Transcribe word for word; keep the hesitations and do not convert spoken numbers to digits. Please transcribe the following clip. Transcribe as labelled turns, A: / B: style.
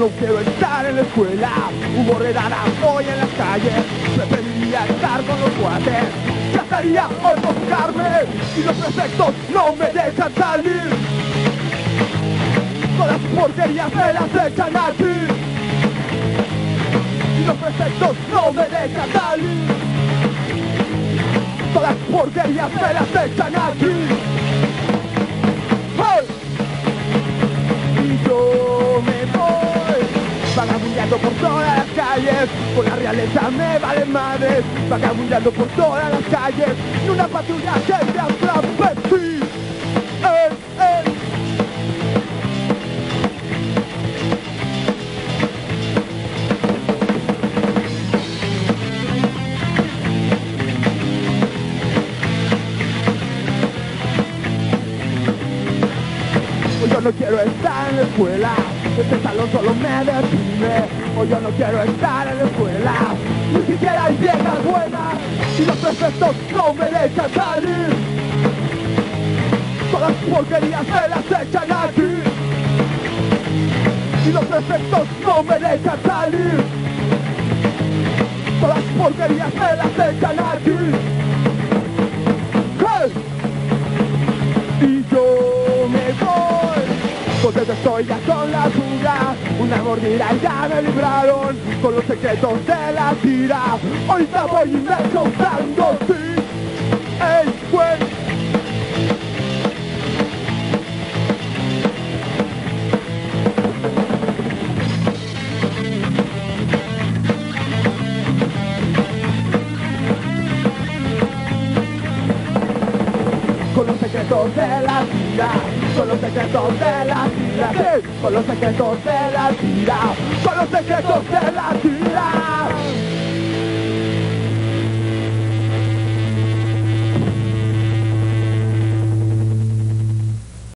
A: no quiero estar en la escuela. Hubo redadas hoy en las calles. Preferiría estar con los cuates. Trataría hoy por buscarme y los prefectos no me dejan salir. Todas las porquerías me las echan aquí. Y los prefectos no me dejan salir. Todas las porquerías me las echan aquí. ¡Hey! Y yo me voy vagabundeando por todas las calles. Con la realeza me vale madres. Vagabundeando por todas las calles. Y una patrulla que me atrape. Sí, eh, eh. Hoy yo no quiero estar en la escuela. Este salón solo me deprime. Hoy yo no quiero estar en la escuela. Ni siquiera hay viejas buenas. Y los prefectos no me dejan salir. Todas las porquerías me las echan aquí. Y los prefectos no me dejan salir. Todas las porquerías me las echan aquí. ¡Hey! Y yo me voy. Entonces estoy ya con la fuga. Una mordida y ya me libraron. Con los secretos de la tira. Ahorita voy y me causando, sí. ¡Ey, güey! Con los secretos de la tira, con los secretos de la tira, sí, con los secretos de la tira, con los secretos de la tira.